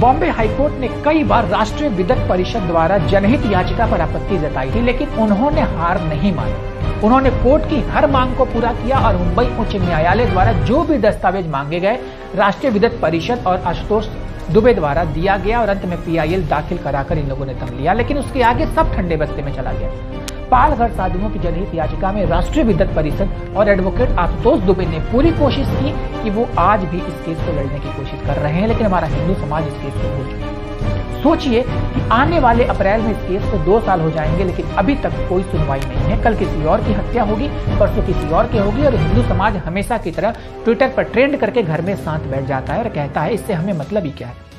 Bombay high court ने कई बार राष्ट्रीय विद्युत परिषद द्वारा जनहित याचिका पर आपत्ति जताई थी, लेकिन उन्होंने हार नहीं मानी। उन्होंने कोर्ट की हर मांग को पूरा किया और मुंबई उच्च न्यायालय द्वारा जो भी दस्तावेज मांगे गए राष्ट्रीय विद्युत परिषद और आशुतोष दुबे द्वारा दिया गया और अंत में PIL दाखिल कराकर इन लोगों ने दम लिया। लेकिन उसके आगे सब ठंडे बस्ते में चला गया। पालघर साधुओं की जनहित याचिका में राष्ट्रीय विद्युत परिषद और एडवोकेट आशुतोष दुबे ने पूरी कोशिश की कि वो आज भी इस केस को लड़ने की कोशिश कर रहे हैं, लेकिन हमारा हिंदू समाज इस केस को भूल चुका है। सोचिए कि आने वाले अप्रैल में इस केस को 2 साल हो जाएंगे, लेकिन अभी तक कोई सुनवाई नहीं है। कल किसी और की हत्या होगी, परसों किसी और की होगी और हिंदू समाज हमेशा की तरह ट्विटर पर ट्रेंड करके घर में शांत बैठ जाता है और कहता है इससे हमें मतलब ही क्या है।